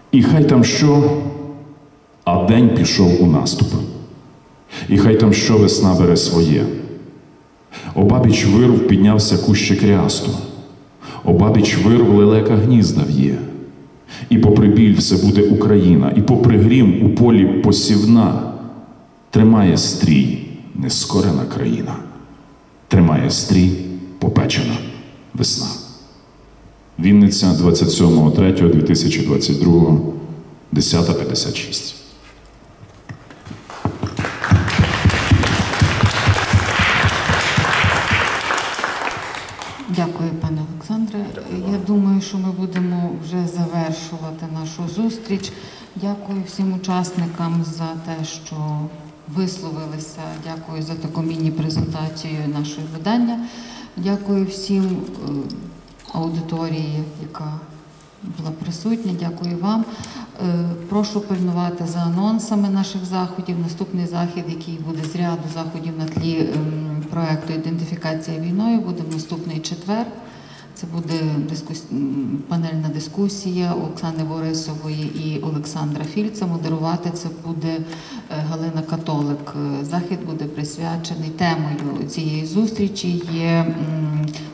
І хай там що, а день пішов у наступ. І хай там що весна бере своє. Обабіч вирв піднявся кущик рясту, обабіч вирв лелека гнізда в'є. І попри біль все буде Україна, і попри грім у полі посівна, тримає стрій нескорена країна, тримає стрій попечена весна. Вінниця, 27.03.2022, 10:56. Дякую, пане Олександре. Я думаю, що ми будемо вже завершувати нашу зустріч. Дякую всім учасникам за те, що висловилися. Дякую за таку міні-презентацію нашого видання. Дякую всім аудиторії, яка була присутня. Дякую вам. Прошу пильнувати за анонсами наших заходів. Наступний захід, який буде з ряду заходів на тлі проєкту «Ідентифікація війною», буде в наступний четвер. Це буде панельна дискусія Оксани Борисової і Олександра Фільца. Модерувати це буде Галина Католик. Захід буде присвячений, темою цієї зустрічі є